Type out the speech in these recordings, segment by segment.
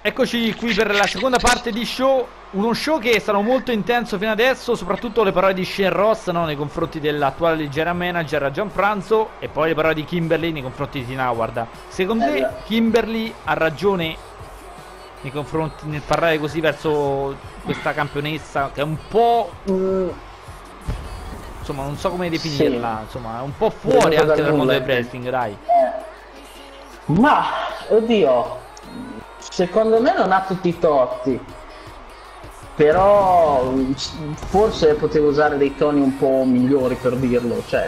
Eccoci qui per la seconda parte di show. Uno show che è stato molto intenso fino adesso, soprattutto le parole di Shane Ross, no, nei confronti dell'attuale general manager Gianfranco, e poi le parole di Kimberly nei confronti di Tina Howard. Secondo te Kimberly ha ragione nei confronti nel parlare così verso questa campionessa che è un po', insomma, non so come definirla, insomma, è un po' fuori anche dal mondo del wrestling, dai. Ma oddio, secondo me non ha tutti i torti, però forse potevo usare dei toni un po' migliori per dirlo, cioè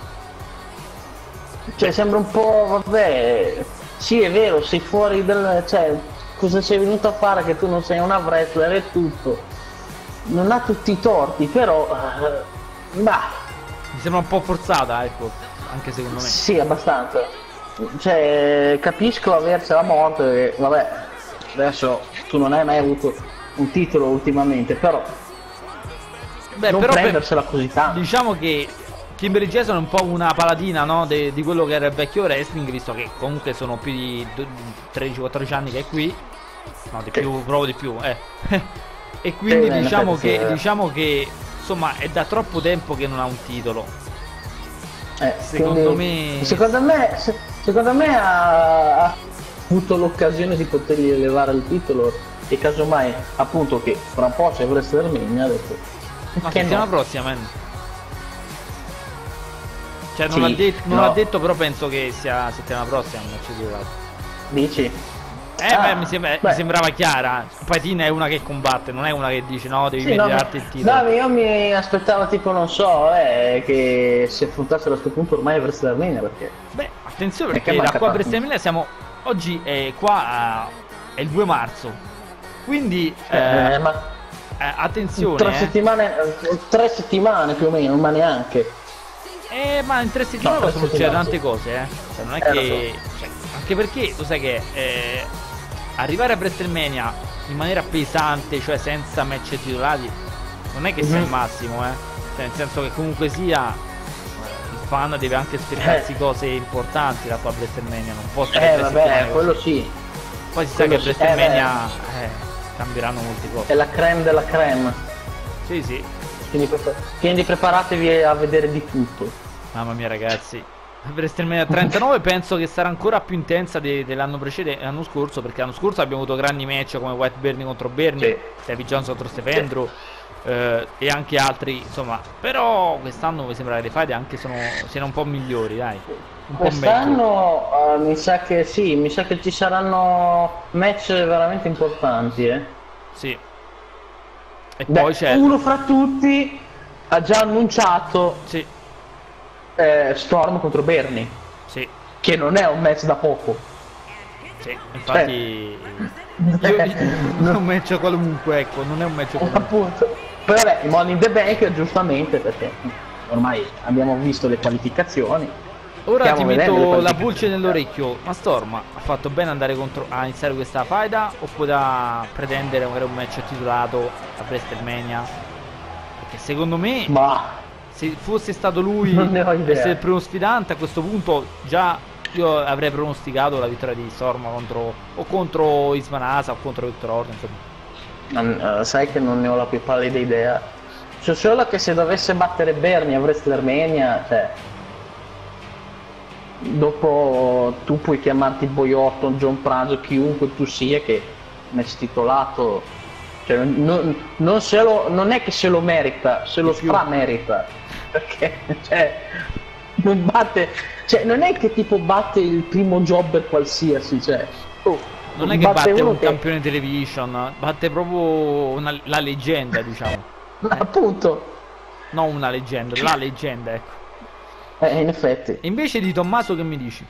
sembra un po', vabbè, sì è vero, sei fuori del, cioè cosa sei venuto a fare che tu non sei una wrestler e tutto, non ha tutti i torti, però ma mi sembra un po' forzata, ecco, anche secondo me. Sì, abbastanza, cioè capisco avercela morto e vabbè, adesso tu non hai mai avuto un titolo ultimamente, però non però prendersela così tanto. Diciamo che Kimberly Jason è un po' una paladina, no, di quello che era il vecchio wrestling, visto che comunque sono più di 13-14 anni che è qui. No, di più, proprio di più, E quindi diciamo che insomma è da troppo tempo che non ha un titolo. Secondo me ha avuto l'occasione di potergli elevare il titolo e casomai appunto che fra un po' c'è WrestleMania, ha detto ma settimana prossima, man. Cioè non l'ha detto, però penso che sia settimana prossima, non ci dico. Dici? Mi sembrava chiara. Poi Tina è una che combatte, non è una che dice no, devi venderti il titolo. No, io mi aspettavo tipo, non so, che si affrontasse a questo punto ormai WrestleMania, perché beh, attenzione, perché da qua a WrestleMania siamo oggi qua è il 2 marzo. Quindi attenzione, 3 settimane più o meno, ma neanche. Ma in 3 settimane possono succedere tante cose, Cioè, non è che anche perché tu sai che arrivare a WrestleMania in maniera pesante, cioè senza match titolati, non è che sia il massimo, Cioè, nel senso che comunque sia il fan deve anche aspettarsi cose importanti da qua a WrestleMania, non può stare vabbè, quello così. Sì. Poi si sa che a WrestleMania cambieranno molte cose. È la creme della creme. Sì. Quindi preparatevi a vedere di tutto. Mamma mia, ragazzi, WrestleMania 39 penso che sarà ancora più intensa dell'anno precedente, l'anno scorso, perché l'anno scorso abbiamo avuto grandi match come White Bernie contro Bernie, Davy Jones contro Stephen Andrew, e anche altri, insomma. Però quest'anno mi sembra che le fight anche siano un po' migliori, dai. Quest'anno mi sa che sì, mi sa che ci saranno match veramente importanti, Sì. E poi c'è uno fra tutti, ha già annunciato Storm contro Bernie, che non è un match da poco. Sì, infatti non è un match qualunque, ecco, non è un match qualunque. Appunto. Poi vabbè, il Money in the Bank, giustamente, perché ormai abbiamo visto le qualificazioni. Ora ti metto la pulce nell'orecchio, ma Storm ha fatto bene andare a iniziare questa faida o poteva pretendere magari un match titolato a WrestleMania? Perché secondo me se fosse stato lui essere il primo sfidante, a questo punto già io avrei pronosticato la vittoria di Storm contro Isman Asa o contro Victor Orton, insomma. Sai che non ne ho la più pallida idea. C'è solo che se dovesse battere Bernie a WrestleMania, cioè dopo tu puoi chiamarti Boy Orton, John Pranzo, chiunque tu sia, che match titolato, cioè non è che se lo merita, se lo stramerita, perché non batte, non è che tipo batte il primo jobber qualsiasi, non è che batte un campione television, batte proprio la leggenda, diciamo. Appunto, non una leggenda, la leggenda, ecco. In effetti. Invece di Tommaso che mi dici?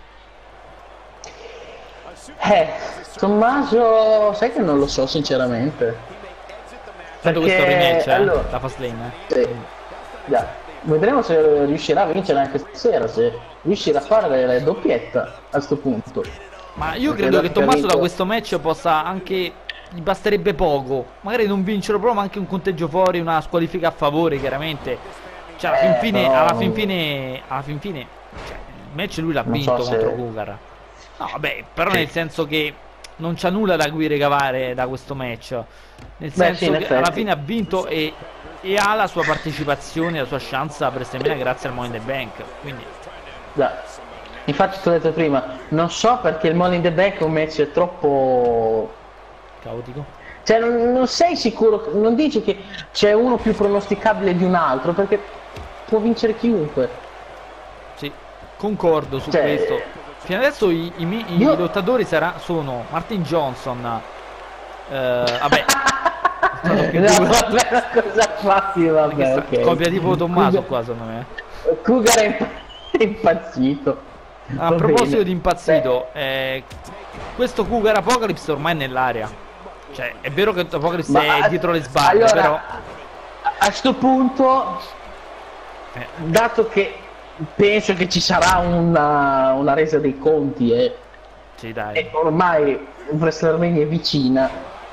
Tommaso, sai che non lo so sinceramente. Perché questo rematch, la Fastlane, vedremo se riuscirà a vincere anche stasera, se riuscirà a fare la doppietta a sto punto. Ma io credo che Tommaso da questo match possa anche, gli basterebbe poco, magari non vincerlo proprio, ma anche un conteggio fuori, una squalifica a favore, chiaramente. Cioè alla fin fine cioè, il match lui l'ha vinto contro Cougar. No vabbè, però nel senso che non c'ha nulla da cui ricavare da questo match, nel senso che alla fine ha vinto e ha la sua partecipazione, la sua chance a WrestleMania grazie al Money in the Bank, quindi infatti ti ho detto prima, non so perché il Money in the Bank è un match troppo caotico, cioè non sei sicuro, non dici che c'è uno più pronosticabile di un altro, perché può vincere chiunque. sì, concordo su questo. Fino adesso i lottatori sono Martin Johnson, vabbè vabbè, cosa fatti, vabbè, okay. Copia tipo Tommaso qua secondo me. Cougar è impazzito. A proposito di impazzito, questo Cougar Apocalypse ormai è nell'area. Cioè, è vero che Apocalypse è dietro le sbarre, allora, però a sto punto, dato che penso che ci sarà una resa dei conti sì, dai. e ormai WrestleMania è vicina,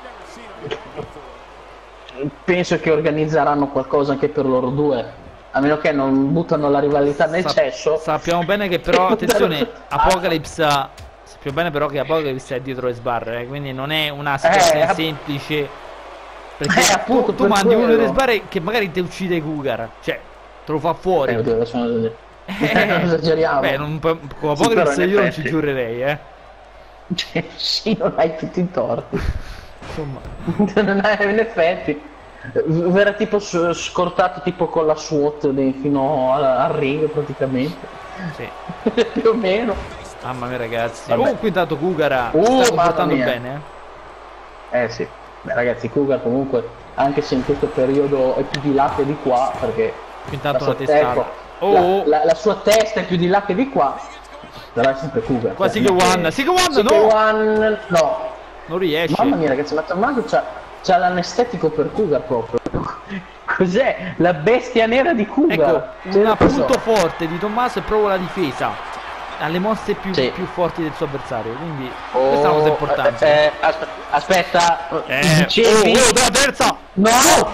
penso che organizzeranno qualcosa anche per loro due, a meno che non buttano la rivalità nel cesso. Sappiamo bene che però, attenzione, Apocalypse, sappiamo bene però che Apocalypse è dietro le sbarre, quindi non è una situazione semplice, perché appunto, tu mandi uno delle sbarre che magari ti uccide Cougar, cioè te lo fa fuori. Esageriamo. Beh, con Apocalypse io non ci giurerei, Cioè, sì, non hai tutti i torti. Insomma, non hai, in effetti verrà tipo scortato tipo con la SWAT fino al ring praticamente. Sì. Più o meno. Mamma mia ragazzi. Comunque intanto Cougar sta comportando bene. Sì. Beh ragazzi, Cougar comunque, anche se in questo periodo è più di là che di qua, perché intanto una testata. La sua testa è più di là che di qua. Però è sempre Cougar. Quasi che one, no. Non riesce. Mamma mia ragazzi, ma Tommaso c'ha l'anestetico per Cougar proprio. Cos'è? La bestia nera di Cougar. Ecco, un punto forte di Tommaso è proprio la difesa. Ha le mosse più forti del suo avversario, quindi questa è una cosa importante. Aspetta, la terza! No!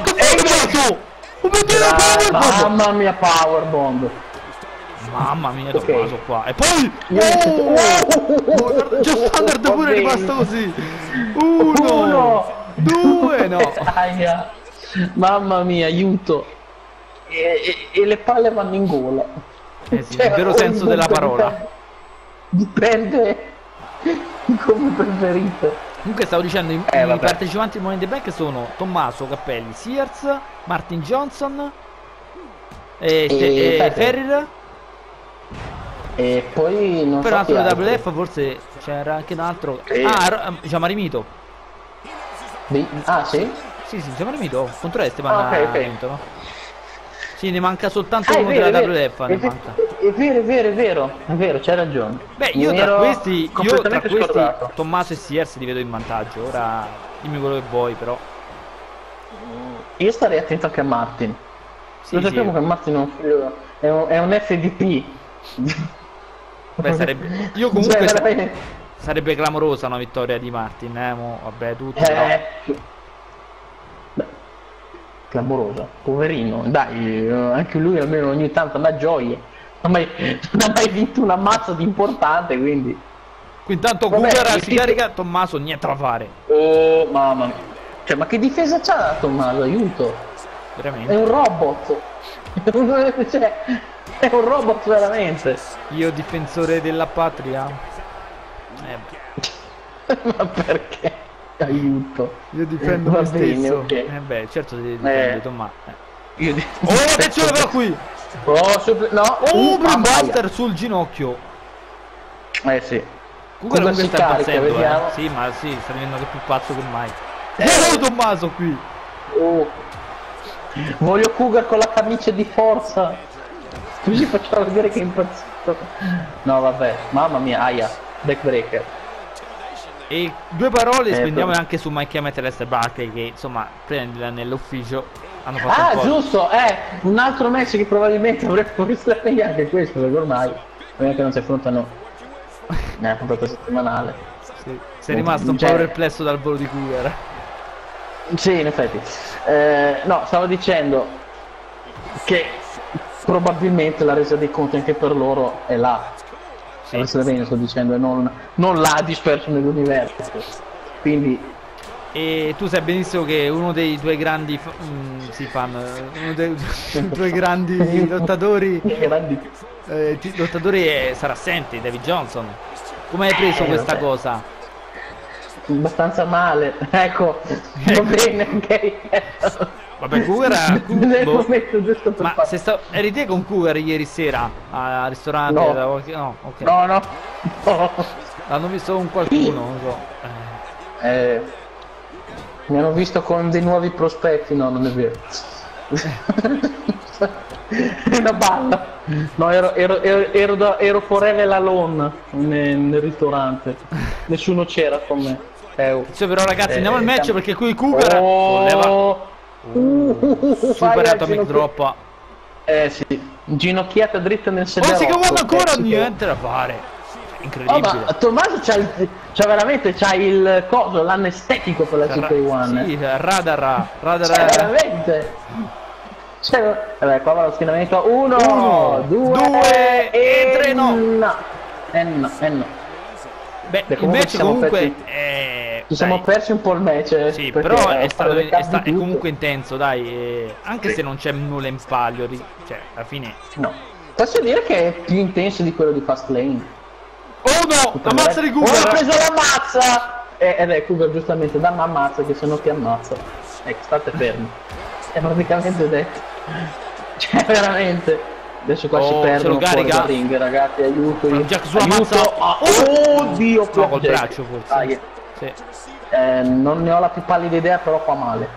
Mamma mia, powerbomb! Mamma mia, Tommaso qua. E poi Joe Standard pure è rimasto così. 1 2 no. Mamma mia, aiuto. E le palle vanno in gola. Sì, nel vero senso della parola. Dipende come preferite. Comunque stavo dicendo, i partecipanti al Money in the Bank sono Tommaso, Cappelli, Sears, Martin Johnson e Ferrer. E poi non per so un altro WF forse c'era anche un altro. Giamarimito. Sì? Sì, Giamarimito contro Esteban no? Sì, ne manca soltanto uno della WF. È vero, c'hai ragione. Beh, io tra questi Tommaso e Sears li vedo in vantaggio. Ora dimmi quello che vuoi, però. Io starei attento anche a Martin. Lo sappiamo che Martin è un figlio, è un FDP. Beh, sarebbe. Io comunque sarebbe clamorosa una vittoria di Martin, vabbè, tutto. Clamorosa, poverino, dai, anche lui almeno ogni tanto dà gioie. Non ha mai vinto una mazza di importante, quindi. Intanto Cougar si carica, Tommaso niente da fare. Oh mamma mia. Cioè, ma che difesa c'ha Tommaso, aiuto. Veramente. È un robot. Cioè, è un robot veramente. Io difensore della patria. Ma perché? Aiuto. Io difendo me stesso. Beh, certo devi difendere Tommaso. Attenzione però qui. Buster sul ginocchio. Sì. Cougar sta impazzendo, Sì, ma sì, sta diventando più pazzo che mai. Tommaso qui. Voglio Cougar con la camicia di forza. Così facciamo vedere che è impazzito. No vabbè, mamma mia, aia, backbreaker. E due parole spendiamo anche su Mike Emmett e Lester Barkley, che insomma nell'ufficio hanno fatto giusto, un altro match che probabilmente avrebbe visto anche questo, perché ormai che non si affrontano proprio questa settimanale. Sì. Sei rimasto un po' perplesso dal volo di Cougar. Sì, in effetti. No, stavo dicendo che probabilmente la resa dei conti anche per loro è là. sì. Bene, sto dicendo, e non l'ha disperso nell'universo. Quindi... E tu sai benissimo che uno dei tuoi grandi uno dei tuoi grandi lottatori sarà assente, David Johnson. Come hai preso questa cosa? Abbastanza male, ecco, va bene, ok. Vabbè, Cougar nel momento giusto per ma eri te con Cougar ieri sera al ristorante? No, no, okay. no. L'hanno visto con qualcuno, non so. Mi hanno visto con dei nuovi prospetti, no, non è vero. È una balla. No, ero forever alone nel ristorante. Nessuno c'era con me. Cioè, però ragazzi, andiamo al match perché qui Cougar super atomic drop. Sì, ginocchiata dritta nel sedere. Ma si chiamava ancora niente da fare. Incredibile. Ma Tommaso c'ha veramente il coso, l'anestetico per la CK1. Sì, radar. Veramente. Vabbè, qua va lo schienamento. 1, 2 e 3 no. Beh, il match comunque ci siamo persi un po' il match. Sì, però è comunque intenso, dai. Anche se non c'è nulla in palio, cioè, alla fine. No. Posso dire che è più intenso di quello di Fastlane. Oh no! Ammazza di Cougar! Ha preso la mazza! Ed è Cougar giustamente, dammi ammazza che sennò ti ammazza. Ecco, state fermi. È praticamente detto. Cioè, veramente. Adesso qua si perdono fuori dal ring, ragazzi, aiuto. Jack sulla mazza! Oddio, no, col braccio forse. Sì. Non ne ho la più pallida idea, però fa male.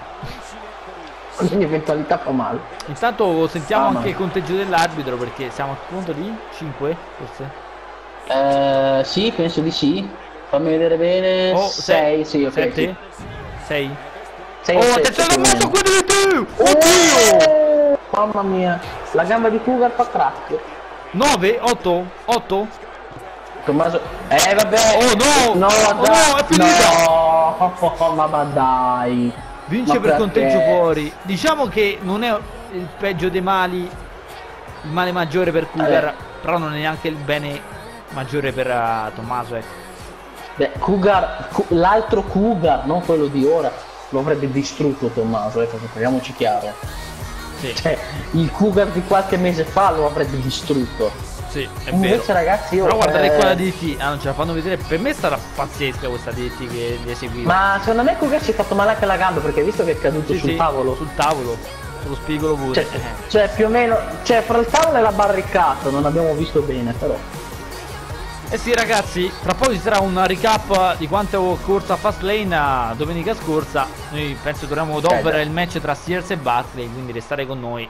Ogni eventualità fa male. Intanto sentiamo anche il conteggio dell'arbitro perché siamo al punto di 5 forse. Sì, penso di sì. Fammi vedere bene. 6, sì, ok. 7? 6? Oh, attenzione al moto, quello di tu! Oddio! Mamma mia, la gamba di Cougar fa crack. 9? 8? 8? Tommaso. Vabbè. Oh no! No, è finita! No, ma dai. Vince per conteggio fuori. Diciamo che non è il peggio dei mali, il male maggiore per Cougar, però non è neanche il bene maggiore per Tommaso, ecco. Beh, Cougar, l'altro Cougar, non quello di ora, lo avrebbe distrutto Tommaso, ecco, parliamoci chiaro. Sì. Cioè, il Cougar di qualche mese fa lo avrebbe distrutto. Sì, è invece, vero. Ragazzi, io... Però guardate qua la DT, non ce la fanno vedere, per me è stata pazzesca questa DT che li eseguiva. Ma secondo me Cougar si è fatto male anche la gamba, perché visto che è caduto sul tavolo. Sul tavolo, sullo spigolo pure. Cioè, più o meno, fra il tavolo e la barricata, non abbiamo visto bene, però. Eh sì ragazzi, tra poco ci sarà una recap di quanto corsa Fastlane domenica scorsa. Noi penso dovremo dopo il match tra Sears e Barkley, quindi restare con noi.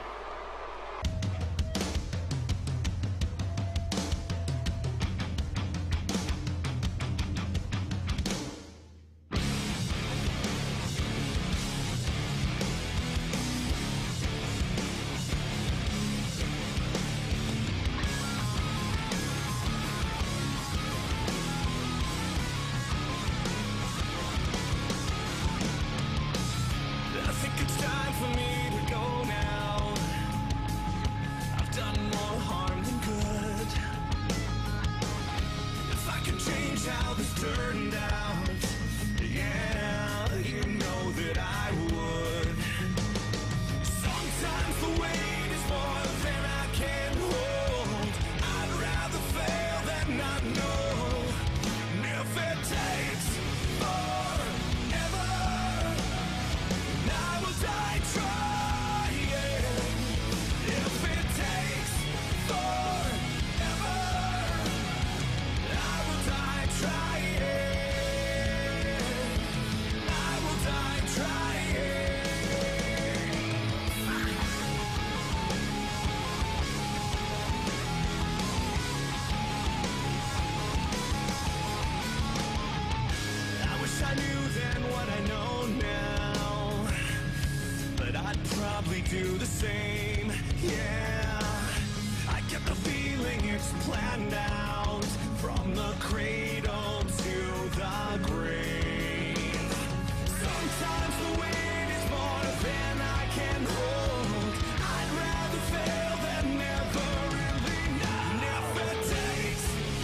Do the same, yeah. I get the feeling it's planned out from the cradle to the grave. Sometimes the weight is more than I can hold. I'd rather fail than never really know. If it takes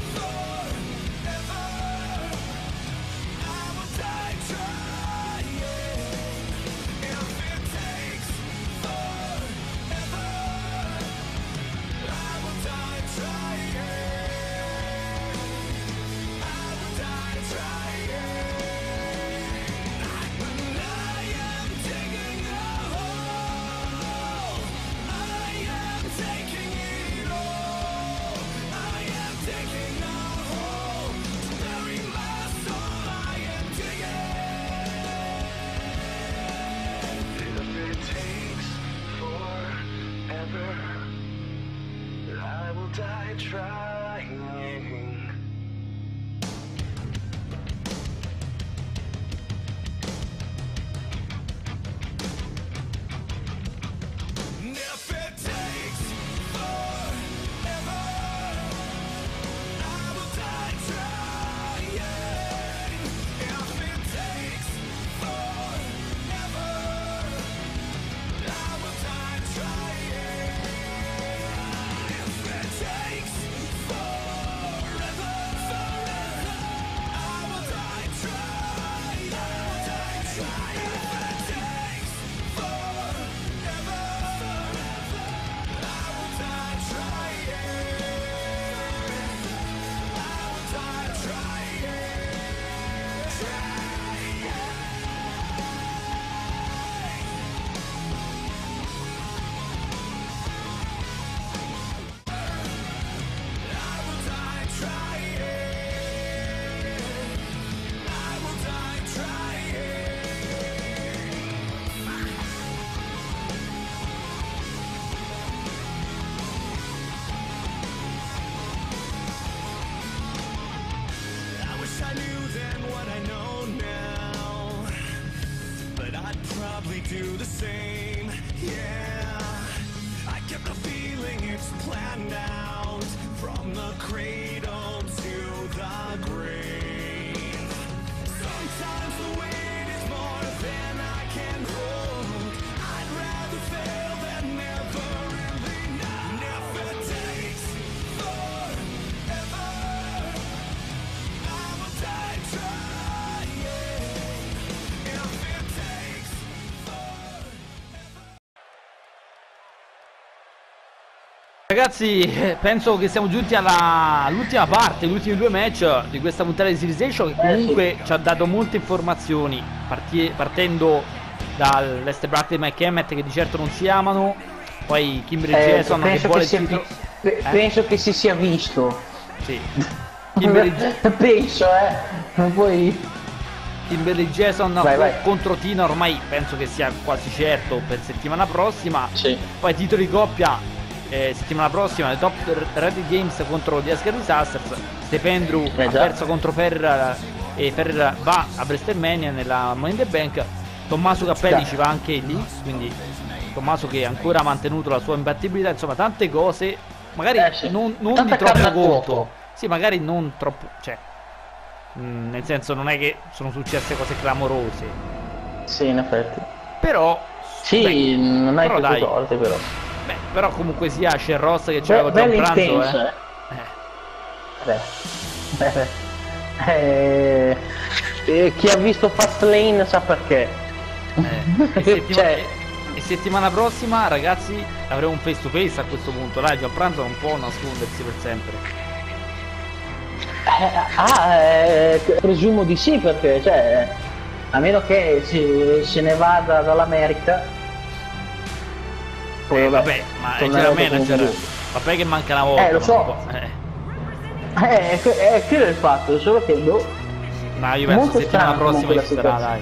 what I know now, but I'd probably do the same. Yeah, I get the feeling it's planned out from the cradle to the grave. Sometimes the weight is more than I can hold. I'd rather fail than never really know. Never takes forever. I will die trying. If it takes forever. Ragazzi, penso che siamo giunti all'ultima parte, gli ultimi due match di questa puntata di Series Show, che comunque ci ha dato molte informazioni, partendo dall'Este Black e Mike Emmett, che di certo non si amano, poi Kimberly Jason che vuole il titolo. Penso che si sia visto. Sì. Kimberly Penso, non puoi... Kimberly Jason vai. contro Tina, ormai penso che sia quasi certo per settimana prossima. Sì. Poi titolo di coppia settimana prossima, le Top Reddit Games contro gli Asgard Disasters. Stependrew ha perso contro Ferrer e Ferrer va a WrestleMania nella Money in the Bank. Tommaso Cappelli ci va anche lì, quindi Tommaso che ancora ha mantenuto la sua imbattibilità. Insomma, tante cose, magari non di troppo conto. Sì, magari non troppo, cioè nel senso, non è che sono successe cose clamorose. Sì, in effetti. Però sì, non hai più torte, però. Beh, però comunque sia c'è Ross che c'era con John Pranzo, chi ha visto Fastlane sa perché. E settimana prossima, ragazzi, avremo un face to face a questo punto. Là John Pranzo non può nascondersi per sempre. Presumo di sì, perché cioè, a meno che se ne vada dall'America. Poi vabbè, ma è già manager. Vabbè che manca una volta. Lo so. È quello il fatto, solo che ma io penso settimana prossima ci sarà, dai.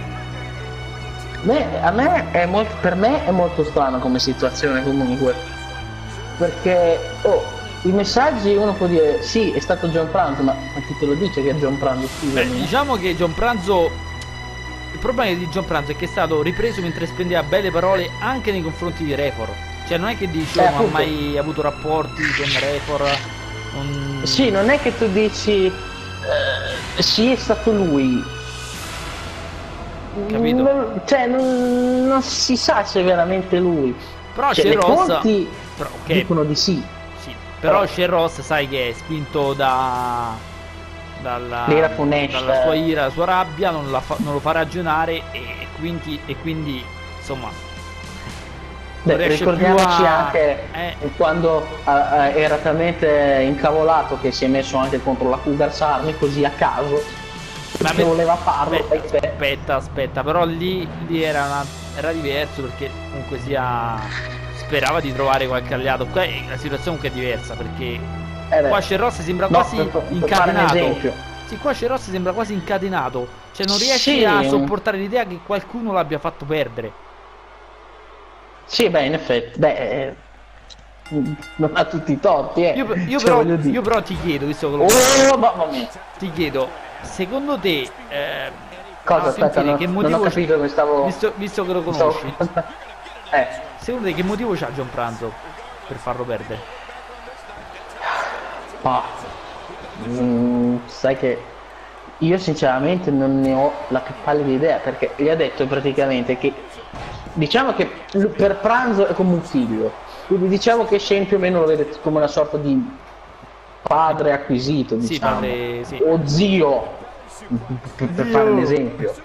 Per me è molto strano come situazione comunque. Perché i messaggi uno può dire sì, è stato John Pranzo, ma chi te lo dice che è John Pranzo? Diciamo che John Pranzo, il problema di John Pranzo è che è stato ripreso mentre spendeva belle parole anche nei confronti di Refor. Cioè non è che dici non ha mai avuto rapporti con Refor. Sì, non è che tu dici sì, è stato lui. Capito? Non si sa se è veramente lui. Però c'è Ross, dicono di sì. Però c'è Ross, sai che è spinto dalla sua ira, la sua rabbia, non lo fa ragionare e quindi insomma ricordiamoci anche quando era talmente incavolato che si è messo anche contro la Cougars Army così a caso perché voleva farlo. Aspetta, però lì era diverso, perché comunque sperava di trovare qualche alleato. Qua la situazione comunque è diversa, perché qua Ross sembra quasi incatenato. Sì, qua Ross sembra quasi incatenato, cioè non riesce a sopportare l'idea che qualcuno l'abbia fatto perdere. Sì, beh, in effetti, non ha tutti i torti, Io però ti chiedo, visto che mamma mia. ti chiedo, secondo te cosa? Aspetta, che motivo non ho capito che stavo... visto che lo conosci, secondo te che motivo c'ha John Pranzo per farlo perdere? Sai che io sinceramente non ne ho la più pallida idea, perché gli ha detto praticamente che diciamo che per Pranzo è come un figlio, quindi diciamo che Shane più o meno lo vede come una sorta di padre acquisito, diciamo, o zio, per fare un esempio.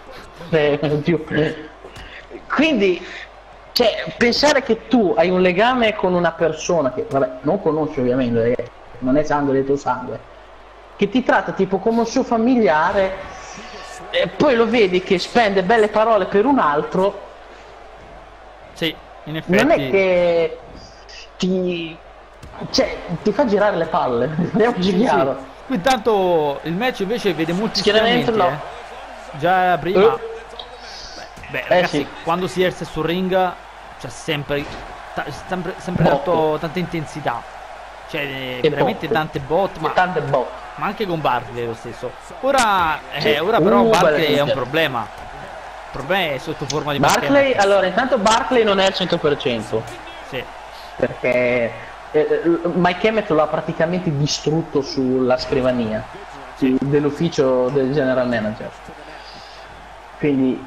Quindi cioè, pensare che tu hai un legame con una persona che non conosci ovviamente, perché non è sangue del tuo sangue, che ti tratta tipo come un suo familiare, e poi lo vedi che spende belle parole per un altro. Sì, in effetti. Non è che ti fa girare le palle, andiamoci chiaro. Qui intanto il match invece vede molti schieramenti, già prima. Ragazzi, quando si erse sul ring c'è sempre dato tanta intensità. Cioè veramente tante bot, ma tante bot. ma anche con Barkley lo stesso. Ora però Barkley è un problema. Il problema è sotto forma di Barkley. Allora, intanto Barkley non è al 100%. Sì. Perché Mike Emmett lo ha praticamente distrutto sulla scrivania dell'ufficio del general manager. Quindi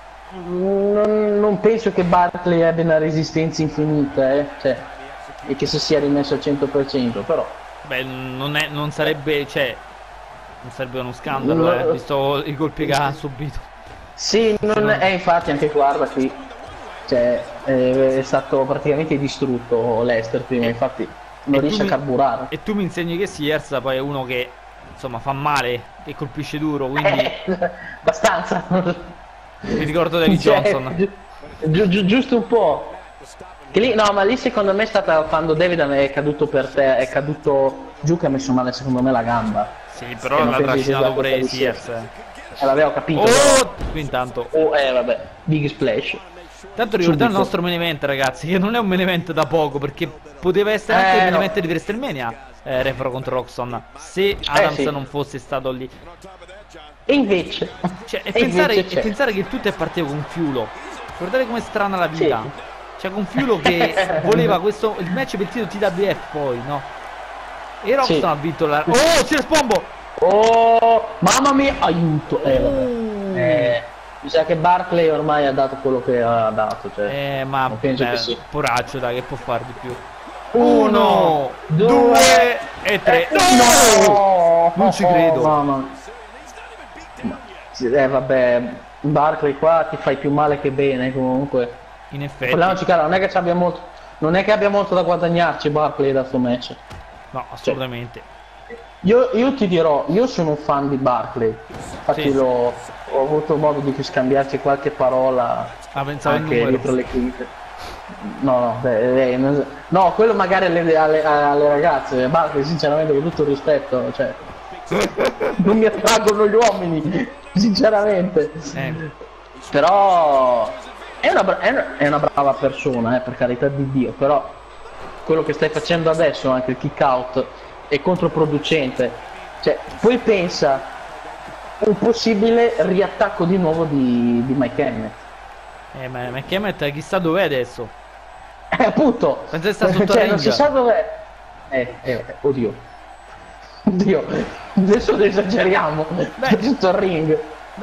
non penso che Barkley abbia una resistenza infinita, cioè, e che si sia rimesso al 100%, però. Beh, non sarebbe, cioè, non sarebbe uno scandalo, visto i colpi che ha subito. Sì, infatti anche guarda qui, cioè, è stato praticamente distrutto Lester prima, infatti non riesce a carburare. E tu mi insegni che Sears poi è uno che, insomma, fa male e colpisce duro, quindi... abbastanza. Mi ricordo David Johnson. Giusto un po'. Che lì, no, ma lì secondo me è stata quando David è caduto per te, è caduto giù, che ha messo male secondo me la gamba. Sì, però l'ha trascinato pure Sears. L'avevo capito. Qui intanto. Vabbè, big splash. Tanto ricordiamo il nostro main event, ragazzi, che non è un main event da poco, perché poteva essere anche il main event di WrestleMania, Refro contro Roxon, se Adams non fosse stato lì. E invece, cioè, pensare che il tutto è partito con Fiulo. Guardate com'è strana la vita. Cioè, con Fiulo che voleva il match per il titolo TWF poi, no? E Roxon ha vinto la... Oh, c'è Spombo! Oh, mamma mia, aiuto! Mi sa che Barkley ormai ha dato quello che ha dato, cioè. Ma penso che sì. Poraccio, dai, che può fare di più? 1, 2 e 3. No! Non ci credo. Mamma. Vabbè, Barkley qua ti fai più male che bene comunque. In effetti. Parliamoci chiaro, non è che abbia molto, non è che abbia molto da guadagnarci Barkley da sto match. No, assolutamente. Io ti dirò, io sono un fan di Barkley. Infatti ho avuto modo di scambiarci qualche parola anche dietro le quinte. No, quello magari alle ragazze. Barkley sinceramente con tutto il rispetto, cioè, non mi attraggono gli uomini, sinceramente. Però è una brava persona, per carità di Dio, però quello che stai facendo adesso, anche il kick out, è controproducente. Cioè, poi pensa un possibile riattacco di nuovo di Mike Emmett. Ma Mike Emmett chissà dov'è adesso. Appunto. Pensa che sta sotto ring. Non si sa dov'è. Oddio, adesso esageriamo. È tutto il ring.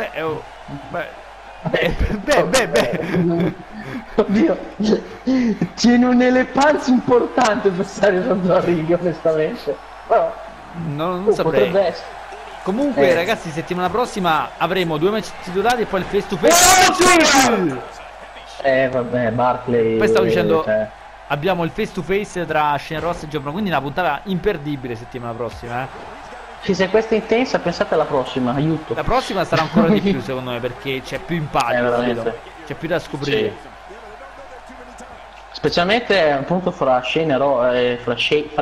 Oddio, tiene un elefanza importante per stare sotto il ring, onestamente. Però non saprei. Comunque, ragazzi, settimana prossima avremo 2 match titolati e poi il face to face. Vabbè, Barkley. Poi stavo dicendo, abbiamo il face to face tra Shane Ross e John Brown, quindi una puntata imperdibile settimana prossima. Se questa è intensa, pensate alla prossima, aiuto. La prossima sarà ancora di più, secondo me, perché c'è più impatto, c'è più da scoprire. Sì. Specialmente appunto fra Shane e Ross. Fra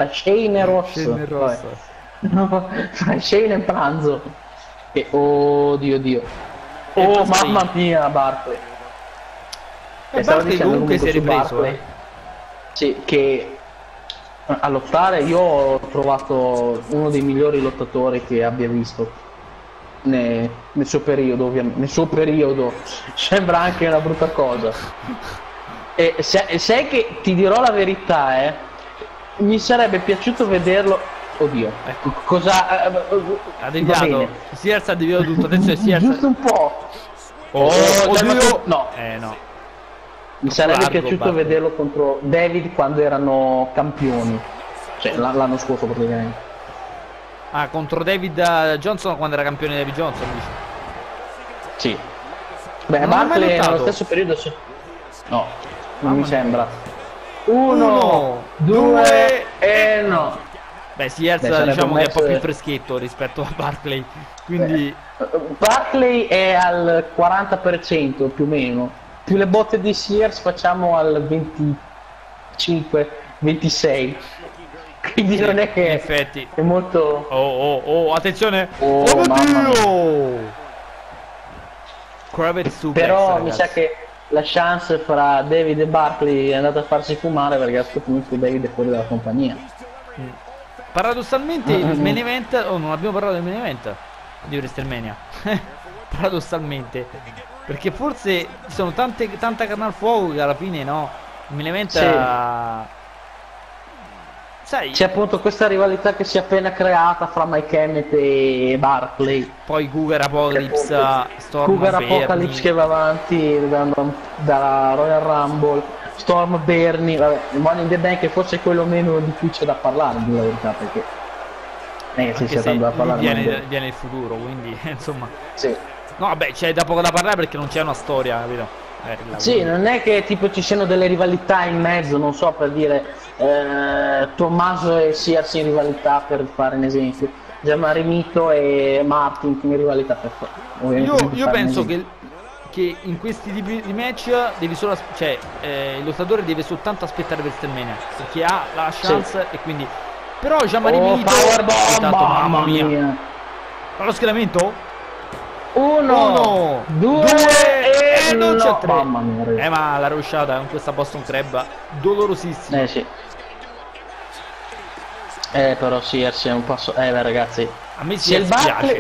Shane e Pranzo. E Dio. Oh mamma mia, Barkley. Barkley comunque si è ripreso. Sì, che a lottare io ho trovato uno dei migliori lottatori che abbia visto nel suo periodo, ovviamente. Nel suo periodo sembra anche una brutta cosa. E sai che ti dirò la verità, mi sarebbe piaciuto vederlo. Oddio, cosa ha deviato? Si ha deviato tutto, adesso si giusto un po'. Oddio. No. Mi sarebbe piaciuto vederlo contro David quando erano campioni, cioè l'anno scorso praticamente. Contro David Johnson quando era campione David Johnson, dici? Sì. Beh, Barkley nello stesso periodo no, non mi sembra. 1, 2 e no. Beh, Sears diciamo che è un po' più freschetto rispetto a Barkley, quindi Barkley è al 40% più o meno. Più le botte di Sears facciamo al 25, 26. Quindi non è che in effetti è molto. Attenzione! Mamma mia. Kravitz suplex, però ragazzi. Mi sa che la chance fra David e Barkley è andata a farsi fumare, perché a questo punto David è fuori dalla compagnia. Paradossalmente il main event, non abbiamo parlato del main event di WrestleMania. Paradossalmente, perché forse ci sono tanta carne al fuoco che alla fine no, il main event sai, c'è appunto questa rivalità che si è appena creata fra Mike Emmett e Barkley. poi Cougar Apocalypse, Storm Cougar Bernie. Apocalypse che va avanti dalla Royal Rumble, Storm Bernie, vabbè, il Money in the Bank è forse quello meno di cui c'è da parlare, in verità, perché non è che ci sia tanto da parlare. Viene il futuro, quindi insomma. Sì. No, vabbè, c'è da poco da parlare perché non c'è una storia, capito? Sì, non è che tipo ci siano delle rivalità in mezzo, non so, per dire Tommaso e Sears in rivalità, per fare un esempio, Gianmari Mito e Martin in rivalità, per fare. Io penso che in questi tipi di match devi solo il lottatore deve soltanto aspettare WrestleMania, perché ha la chance e quindi. Però Gianmari Mito, mamma mia. Allo schieramento? 1, 2 e non c'è 3. Mamma mia, ma la rovesciata con questa Boston Crab dolorosissima. sì. Però sì, è un passo. Ragazzi, a me se il Barkley,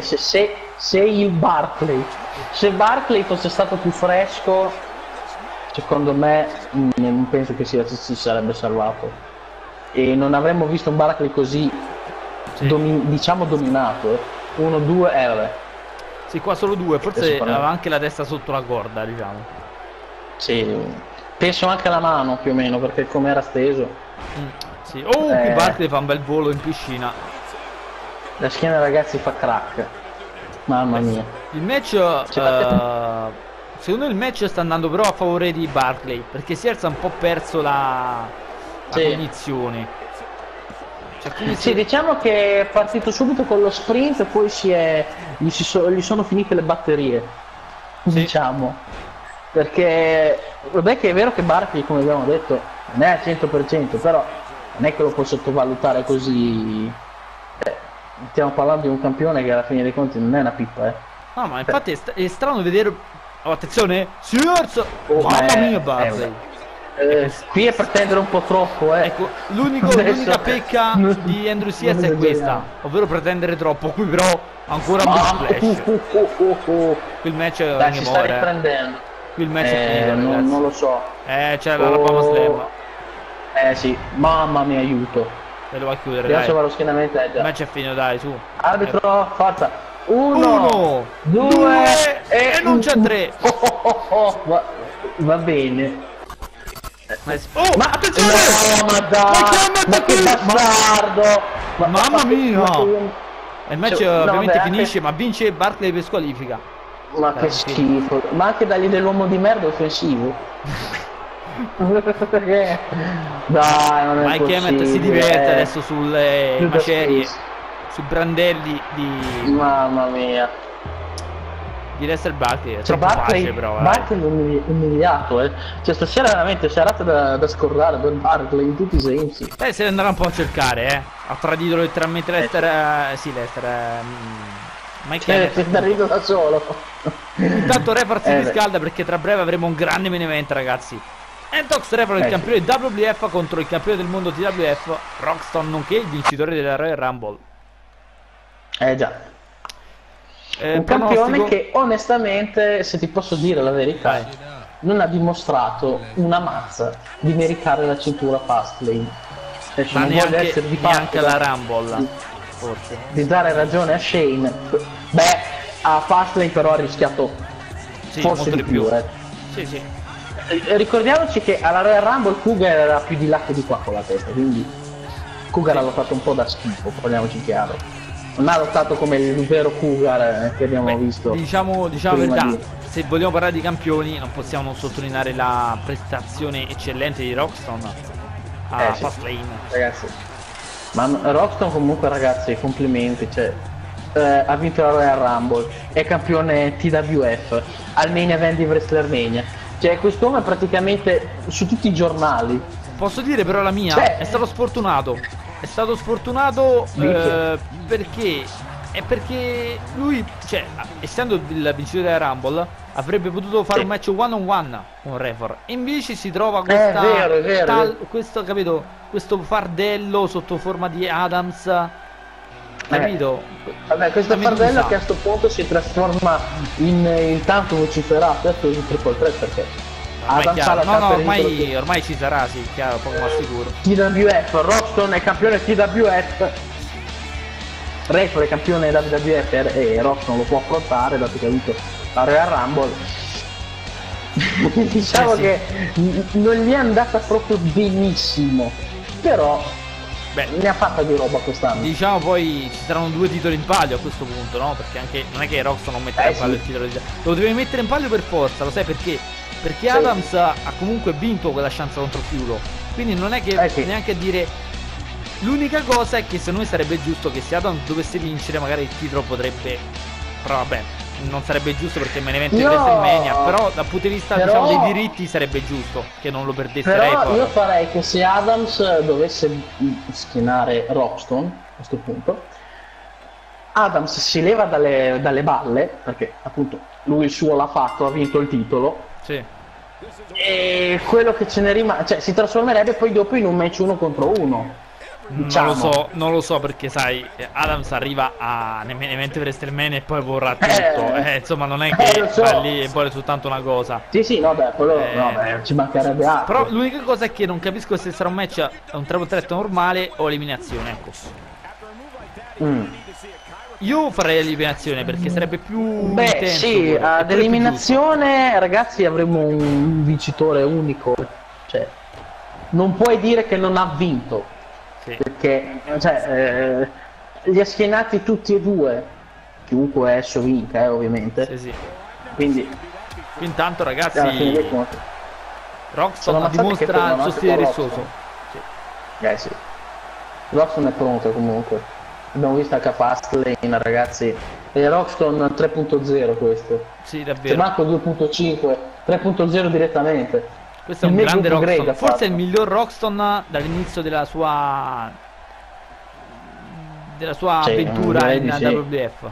se Barkley fosse stato più fresco, secondo me non penso che si sarebbe salvato. E non avremmo visto un Barkley così diciamo dominato. 1, 2, vabbè. Sì, qua solo 2, forse aveva anche la testa sotto la corda, diciamo. Sì, penso anche la mano più o meno, perché come era steso. Sì. Qui Barkley fa un bel volo in piscina. La schiena, ragazzi, fa crack. Mamma mia. Il match, secondo me il match sta andando però a favore di Barkley, perché Sears ha un po' perso la cognizione. Sì, diciamo che è partito subito con lo sprint, poi gli sono finite le batterie, diciamo, perché vabbè che è vero che Barkley, come abbiamo detto, non è al 100%, però non è che lo può sottovalutare così. Stiamo parlando di un campione che alla fine dei conti non è una pippa, No, ma infatti è strano vedere. Oh, attenzione, Sears! Mamma mia, Barkley! Qui è per tendere un po' troppo, Ecco, l'unica pecca di Andrew Sears è questa, ovvero pretendere troppo. Qui però ancora un big splash. Qui il match dai, si sta riprendendo. Qui il match è finito, non lo so. C'è l'Alabama Slam. Sì, mamma mia, aiuto. E lo va a chiudere, dai. Lo schienamento, il match è finito, dai, su. Arbitro, forza. 1, 2 e non c'è 3. Va bene. Ma attenzione! No, ma dai! Ma che bastardo! Mamma mia! Il match ovviamente finisce, ma vince Barkley per squalifica. Ma che schifo! Ma anche dargli dell'uomo di merda offensivo. Perché? Dai, non è Mike Emmett si diverte adesso sulle macerie, sui brandelli di. Mamma mia! Di Lester Barkley è troppo facile, però Barkley è umiliato, Cioè stasera veramente serata da scordare per Barkley in tutti i sensi. Se ne andrà un po' a cercare, ha tradito letteralmente Lester. Mike Emmett è arrivato da solo. intanto Referee si riscalda perché tra breve avremo un grande main event, ragazzi. Entox Referee, il campione WWF contro il campione del mondo TWF Rockston, nonché il vincitore della Royal Rumble. Già. Un campione che onestamente, se ti posso dire la verità, non ha dimostrato una mazza di meritare la cintura Fastlane. Ma neanche la Rumble, forse. Di dare ragione a Shane. Beh, a Fastlane però ha rischiato forse di più. Sì. Ricordiamoci che alla Royal Rumble Cougar era più di là che di qua con la testa, quindi Cougar ha lottato un po' da schifo, parliamoci chiaro. Non ha lottato come il vero Cougar che abbiamo visto. Diciamo la verità, se vogliamo parlare di campioni non possiamo non sottolineare la prestazione eccellente di Rockston a Fastlane. Ragazzi, ma Rockston comunque, ragazzi, complimenti, cioè ha vinto la Royal Rumble, è campione TWF, al main event di WrestleMania, cioè quest'uomo è praticamente su tutti i giornali. Posso dire però la mia, è stato sfortunato. È stato sfortunato perché lui, cioè, essendo il vincitore della Rumble, avrebbe potuto fare Sì. un match one on one con Refor, e invece si trova questa, è vero. questo, capito, questo fardello sotto forma di Adams, capito? Vabbè, questa La fardella Medusa. che a sto punto si trasforma in tanto vociferato adesso il triple threat perché Ormai è Adams ha chiaro. la No, no, carta di titolo ormai ci sarà, sì, chiaro, poco ma sicuro. TWF, Roxton è campione TWF, Refor è campione WWF e Roxton lo può affrontare dato che ha vinto la Royal Rumble. Diciamo Sì. che non gli è andata proprio benissimo, però Beh, ne ha fatta di roba quest'anno. diciamo poi ci saranno 2 titoli in palio a questo punto, no? Perché anche non è che Roxton non metterà in palio Sì. il titolo di... Lo devi mettere in palio per forza, lo sai perché? Perché Sì. Adams ha comunque vinto quella chance contro Fiulo. Quindi non è che Sì. neanche a dire. L'unica cosa è che se noi sarebbe giusto che se Adams dovesse vincere magari il titolo potrebbe. Però vabbè, non sarebbe giusto perché me ne evento di No. WrestleMania. Però dal punto di vista Però- diciamo dei diritti sarebbe giusto che non lo perdesse Però Refor. io farei che se Adams dovesse schienare Roxton a questo punto, Adams si leva dalle balle, perché appunto lui il suo l'ha fatto, ha vinto il titolo, Sì. e quello che ce ne rimane, cioè si trasformerebbe poi dopo in un match 1 contro 1. Diciamo. Non lo so perché sai, Adams arriva a nemmeno evento per WrestleMania e poi vorrà tutto. Insomma, non è che lo so. va lì e vuole soltanto una cosa. Sì, no, beh, quello no, beh, ci mancherebbe altro. Però l'unica cosa è che non capisco se sarà un match a un triple threat normale o eliminazione, ecco. Mm. Io farei eliminazione perché sarebbe più Beh, intenso sì, pure, e ad pure più eliminazione, ragazzi, avremo un vincitore unico. Cioè, non puoi dire che non ha vinto, giusto. Sì. perché cioè, li ha schienati tutti e due, chiunque esso vinca, ovviamente. Sì, sì. Quindi, Intanto alla fine dei ragazzi, conti, Roxton sono ammazzati che dimostra tornano il suo anche stile con rissoso. Roxton. Sì. Roxton è pronto comunque. Abbiamo visto anche a Fastlane, ragazzi. E Roxton 3.0 questo. Sì, Se davvero. manco 2.5, 3.0 direttamente. Questo è un Il grande mega upgrade Roxton. ha Forse è il fatto. miglior Roxton dall'inizio della sua Sì, avventura in direi di sì. WWF.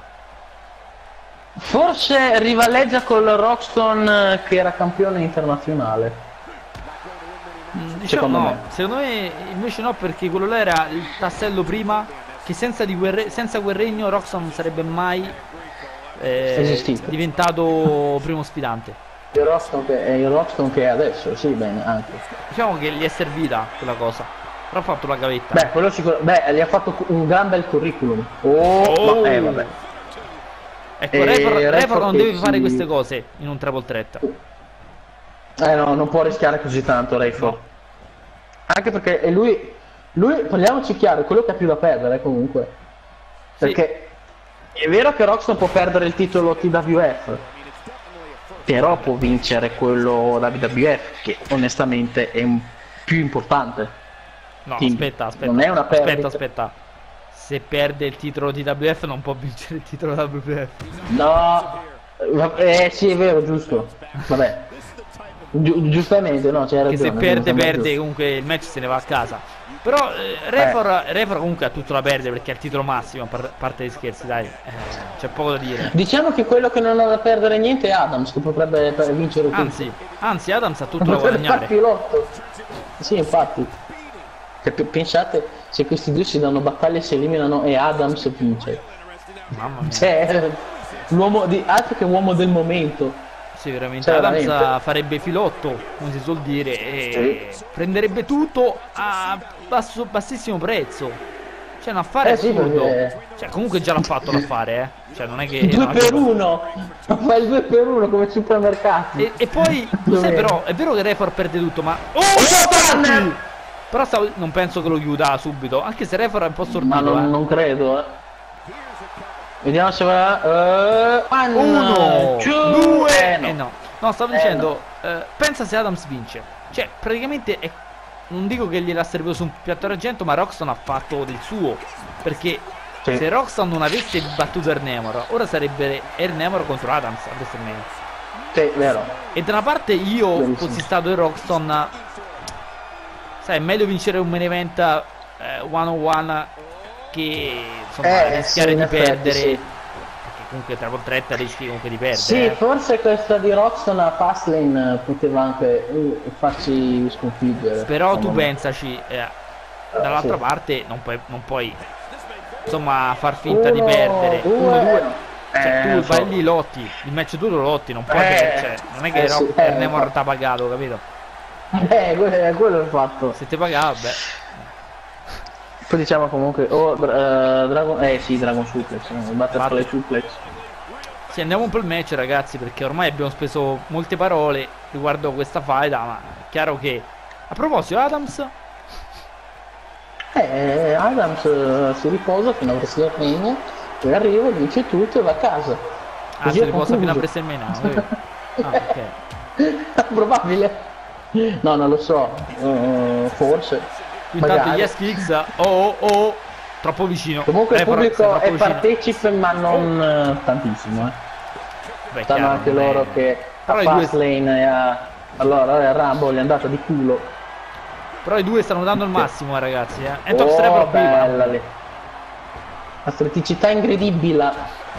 Forse rivaleggia col Roxton che era campione internazionale. Diciamo Secondo no, me. secondo me invece no, perché quello là era il tassello prima che senza quel regno Roxton non sarebbe mai Esistito. diventato primo sfidante. Il Roxton che è adesso, sì, bene, anche. Diciamo che gli è servita quella cosa. Però ha fatto la gavetta. Beh, quello sicuro. Beh, gli ha fatto un gran bel curriculum. Oh! Vabbè. Ecco, Refor non che deve fare si- queste cose in un triple threat. No, non può rischiare così tanto Rayford. No. Anche perché è lui, parliamoci chiaro, è quello che ha più da perdere comunque. Sì. Perché è vero che Roxton può perdere il titolo TWF, però può vincere quello WWF, che onestamente è più importante. No, Quindi, aspetta. non è una perdita. Aspetta. Se perde il titolo di WF non può vincere il titolo WWF. No, sì, è vero, giusto. Vabbè. Giustamente, no, c'è ragione. Che se mi perde, sembra perde, giusto. comunque il match se ne va a casa. Però Refor comunque ha tutto da perdere perché ha il titolo massimo, a parte gli scherzi, dai. C'è poco da dire. Diciamo che quello che non ha da perdere niente è Adams, che potrebbe vincere tutto. Anzi, Adams ha tutto da Potrebbe guadagnare. farti l'otto. Sì, infatti. Pensate se questi due si danno battaglia e si eliminano e Adams vince. Mamma mia. Cioè, altro che uomo del momento. Sì, veramente. Cioè, Adams veramente. farebbe filotto, come si suol dire, e prenderebbe tutto a bassissimo prezzo. Cioè, un affare Sì, assurdo. perché- Cioè, comunque già l'ha fatto l'affare, Cioè, non è che... 2 no, per 1. Fa il 2 per 1 come supermercati. E poi, lo sai però, è vero che Refor perde tutto, ma... Oh, Stunner! Però non penso che lo chiuda subito, anche se Refor è un po' Ma stordito, non credo, Vediamo se va. 1, 2, no. no. No, stavo dicendo, pensa se Adams vince. Cioè, praticamente non dico che gliel'ha servito su un piatto d'argento, ma Roxton ha fatto del suo. Perché Sì. se Roxton non avesse battuto Ernemor, ora sarebbe Ernemor contro Adams a WrestleMania. Sì, vero. E da una parte io, Verissimo. fossi stato il Roxton, sai, è meglio vincere un main event one on one che insomma Sì, rischiare in di effetti, perdere. sì. Perché comunque tra poltretta rischi comunque di perdere. Sì, forse questa di Roxton a Fastlane poteva anche farci sconfiggere. Però tu pensaci, dall'altra sì. parte non puoi insomma far finta di perdere. 1-2. Cioè, tu vai lì, lotti, il match tu lo lotti, non puoi cioè, non è che sì, Nemor t'ha pagato, capito? quello è il fatto. Se ti pagava, beh. Poi diciamo comunque Dragon Suplex, no? Butterfly Suplex. Sì, andiamo un po' il match, ragazzi, perché ormai abbiamo speso molte parole riguardo questa faida, ma è chiaro che a proposito Adams Si riposa fino a WrestleMania, poi arriva, vince tutto e va a casa. si riposa fino a WrestleMania. Ok. Probabile. No, non lo so. Forse. Intanto Magari. Yes Kicks, troppo vicino. Comunque il pubblico è vicino. partecipe, ma non tantissimo. Beh, Sanno chiaro, anche non è- loro che a Però i due- Fastlane e a Rumble è andata di culo. Però i due stanno dando il massimo, ragazzi. Entox Trevor qui, bella lì. Atleticità incredibile.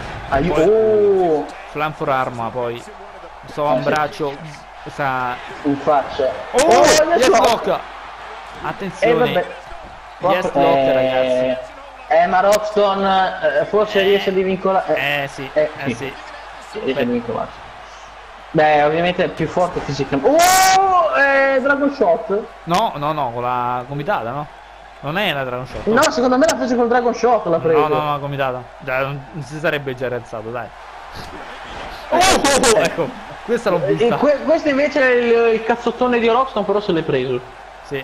Flan for Arma, poi sto a un sì. braccio. Questa... In faccia. Yes Lock! Attenzione. Yes Lock, ragazzi. Ma Roxton forse riesce a divincolare. Sì. Riesce a divincolarsi. Beh, ovviamente è più forte fisicamente. Dragon Shot? No, con la comitata, no? Non è la Dragon Shot. No, secondo me l'ha preso col Dragon Shot, l'ha preso. No, comitata. Non si sarebbe già rialzato, dai. Ecco, questa l'ho vista. Questo invece è il cazzottone di Roxton, però se l'è preso. Sì.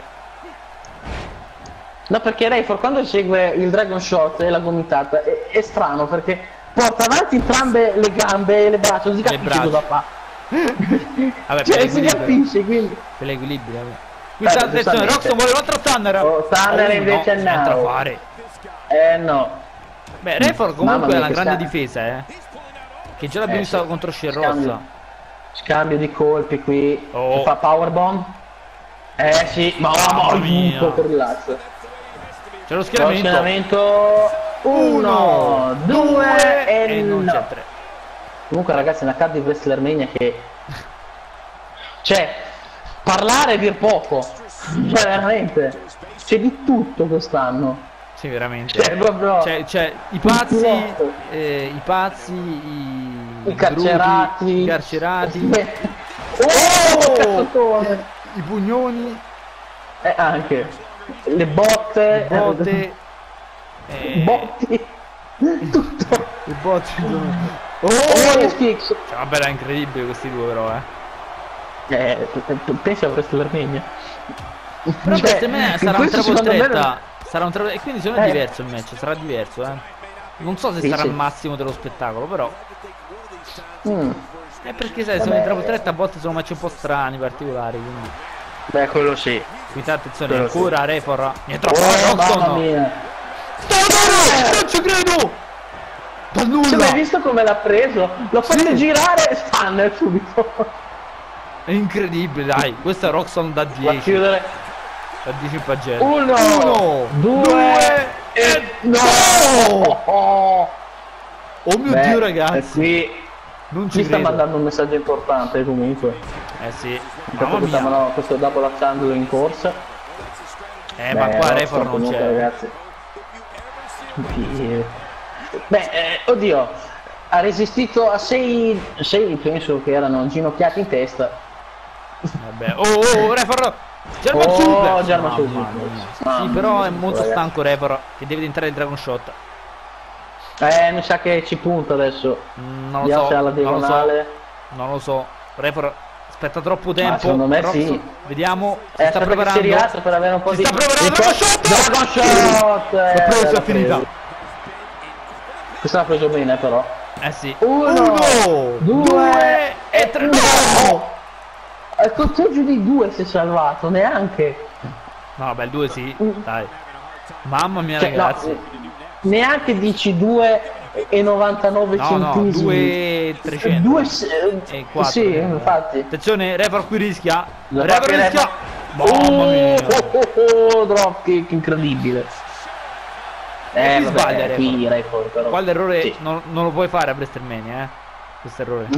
No, perché Rayford quando segue il Dragon Shot e la gomitata è strano perché porta avanti entrambe le gambe e le braccia, non si capisce cosa fa. Vabbè, Cioè si capisce, quindi. Per l'equilibrio, vabbè. Qui sta attenzione, Roxton vuole l'altro Thunder. Thunder invece no. Entra a no. fare. No. Beh, Rayford comunque Mamma è mia, una che grande sta- difesa, che già l'abbiamo visto sì. contro Scerrossa. Scambio di colpi qui. Oh. Fa powerbomb. Sì, Mamma mia. un po' relax. C'è lo schieramento. Schieramento 1, 2 e non no. c'è 3. Comunque ragazzi è una card di WrestleMania che cioè parlare e dir poco, cioè veramente c'è di tutto quest'anno, Sì, veramente. cioè proprio C'è i pazzi, i carcerati, bruti, i carcerati, cazzotone. i pugnoni, Anche le botte, botti, tutto. i botti. Yes Kicks. Cioè, vabbè, era incredibile questi due però, Pensi a WrestleMania. Però Cioè, per me sarà un questo secondo me travoltretta. Sarà un e quindi secondo me è diverso il match, sarà diverso, Non so se Sì, sarà sì. il massimo dello spettacolo, però. Mm. È perché sai, sono i travoltretta a volte sono match un po' strani, particolari, quindi. Beh, quello sì. Quindi attenzione, Quello ancora Refor. Niente troppo Mamma Roxton. mia. Non ci credo! Dal Cioè, nulla! hai visto come l'ha preso? L'ho fatto girare e stunner subito. È incredibile, dai. Questo è Roxton da Va a 10. chiudere. Da 10 pagelle. 1, 2 e no! Oh mio Beh, Dio, ragazzi. Qui Non ci sta credo. mandando un messaggio importante comunque. Sì. Intanto Mamma mia. facciamo questo double accendolo in corsa. Ma qua Refor non comunque, c'è. ragazzi. Beh, oddio, ha resistito a 6 penso che erano ginocchiati in testa. Vabbè. Refor. German Super. German Mamma Super. mia. Mamma Sì, però è mia, molto ragazzi. stanco Refor, che deve entrare il Dragon Shot. Mi sa che ci punta adesso. Non lo Vediamo so. se ha la diagonale. Non lo so. Refor aspetta troppo tempo. secondo me Roxton, sì. Vediamo. Si sta Aspetta che preparando. si rialza per avere un po' Si di... sta preparando Dragon Shot! Dragon Shot! L'ho preso, l'ha è finita. preso. Questo l'ha preso bene però. Sì. 1, 2 e 3. No! Al conteggio di 2 si è salvato, neanche. No, vabbè, il 2 sì, dai. Mamma mia, Cioè, ragazzi. no, neanche dici 2 e 99 No, centesimi. 2 e 300. 2 e 4. Sì, infatti. Attenzione, Refor qui rischia. La Refor fa rischia. Mamma mia. Dropkick incredibile. qui sbaglia Refor. Qui Refor, però. Qua l'errore Sì. non lo puoi fare a WrestleMania, questo errore.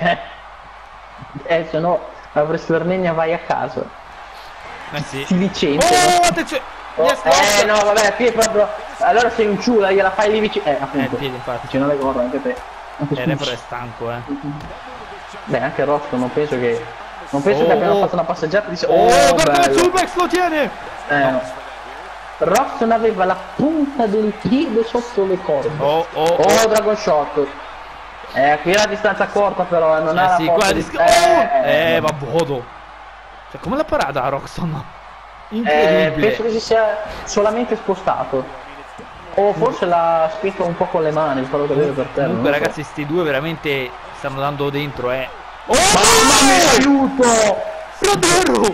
Se no a WrestleMania vai a casa. Sì. Ti licenziano. Oh, attenzione! No, vabbè, qui è proprio. Allora sei un ciula, gliela fai lì vicino. Appunto. Il piede, infatti. Vicino alle corde anche te. Refor è stanco, Beh, anche Rosco non penso che. Non penso che abbiamo fatto una passeggiata di. guarda il suplex, lo tiene! No. Robson aveva la punta del piede sotto le corde. Dragon Shot. Qui la distanza corta però, non ha la forza va bodo. Cioè, come l'ha parata Roxon? Incredibile. Penso che si sia solamente spostato. O forse l'ha spinto un po' con le mani, farò vedere per terra. Comunque ragazzi, sti due veramente stanno dando dentro, Mamma mia, aiuto! Rodero!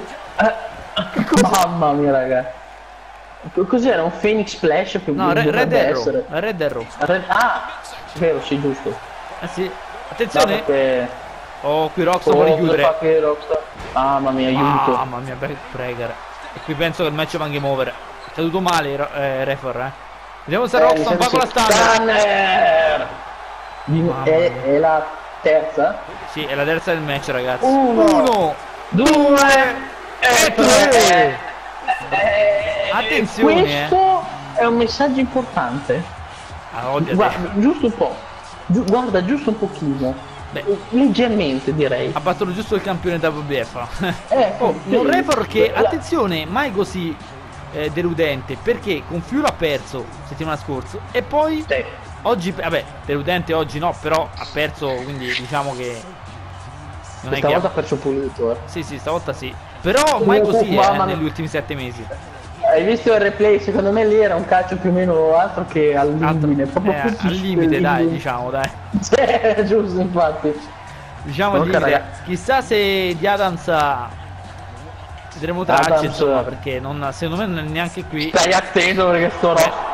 Mamma mia, ragazzi. Cos'era? Un Phoenix Splash? No, Red Arrow. Vero, sì, giusto. Sì. Attenzione. Perché... qui Roxon vuole chiudere. Mamma mia, aiuto. Mamma mia, Breaker. E qui penso che il match va in game over. È caduto male Refor, Vediamo se Roxon va con la Stunner. È la terza? Sì, è la terza del match, ragazzi. 1, 2 e 3. Attenzione, questo è un messaggio importante. Guarda, giusto un po'. Guarda, giusto un pochino. Leggermente, direi. Ha battuto giusto il campione WBF. Un Refor che, attenzione, mai così deludente, perché con Fuel ha perso settimana scorsa e poi oggi, vabbè, deludente oggi no, però ha perso, quindi diciamo che non è stavolta ha perso pulito. Sì, stavolta sì. Però mai così negli ultimi 7 mesi. Hai visto il replay? Secondo me lì era un calcio più o meno altro che al limite. Proprio al limite, dai, diciamo, dai. Giusto, infatti. Diciamo al limite. Chissà se di Adams vedremo tracce, insomma, perché secondo me non è neanche qui. Stai attento perché sto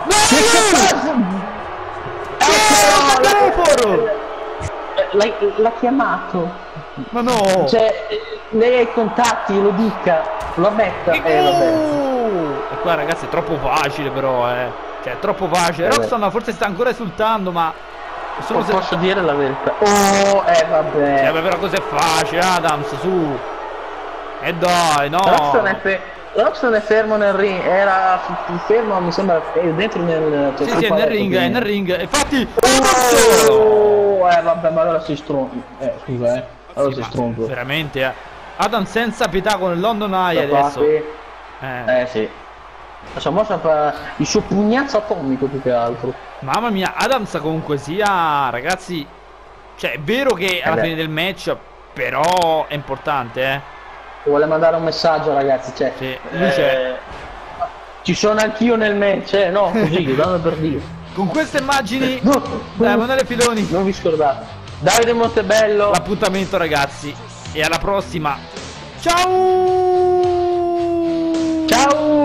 l'ha chiamato. Ma no! Cioè, lei ha i contatti, lo dica, lo ammetta. Vabbè. E qua ragazzi è troppo facile però, Cioè, è troppo facile. Roxon forse sta ancora esultando, ma posso dire la verità. Vabbè. Cioè, però cos'è facile, Adams, su. E dai, no. Roxon è fermo nel ring, era fermo, mi sembra, dentro nel... Sì, è nel ring, infatti... vabbè, ma allora si stronzo. Scusa, allora si stronzo. Veramente, Adam senza pietà con il London Eye adesso. Sì. La sua mossa fa il suo pugnazzo atomico più che altro. Mamma mia, Adams comunque sia, ragazzi... Cioè, è vero che alla fine del match, però è importante, Vuole mandare un messaggio, ragazzi, cioè, sì, lui c'è. Ci sono anch'io nel match, no, così, danno per dire. Con queste immagini, dai, Emanuele Filoni, non vi scordate. Davide Montebello. L'appuntamento, ragazzi, e alla prossima. Ciao! Ciao!